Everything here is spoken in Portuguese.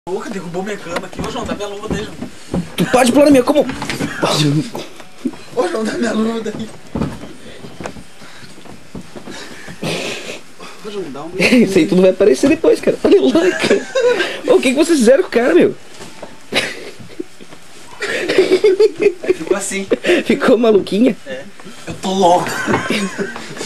Porra, derrubou minha cama aqui. Ô, João, dá minha luva daí, João. Tu pode pular na minha como? Ô, João, dá minha luva daí. Ô, João, dá um... Isso aí tudo vai aparecer depois, cara. Olha lá, cara. Ô, o que vocês fizeram com o cara, meu? Ficou assim. Ficou maluquinha? É. Eu tô louco.